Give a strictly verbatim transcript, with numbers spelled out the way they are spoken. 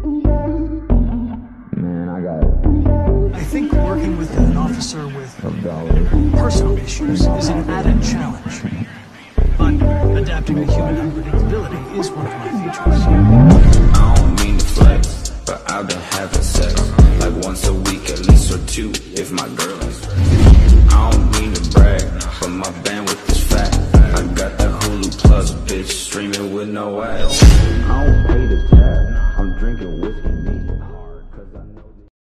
Man, I got I think working with an officer with a dollar. personal issues is an added challenge. But adapting to human unpredictability is one of my features. I don't mean to flex, but I've been having sex like once a week at least, or two if my girl is. I don't mean to brag, but my bandwidth is fat. I got that Hulu Plus, bitch, streaming with no ads. I don't pay the tab.